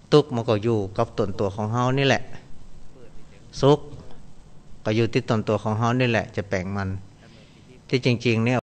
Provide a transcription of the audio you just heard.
ทุกข์มันก็อยู่กับตนตัวของเฮานี่แหละสุขก็อยู่ที่ตนตัวของเฮานี่แหละจะแปลงมันที่จริงๆเนี่ย